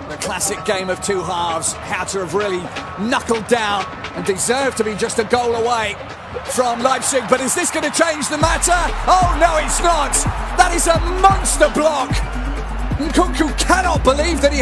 The classic game of two halves. How to have really knuckled down and deserved to be just a goal away from Leipzig. But is this going to change the matter? Oh no, it's not. That is a monster block. Nkunku cannot believe that he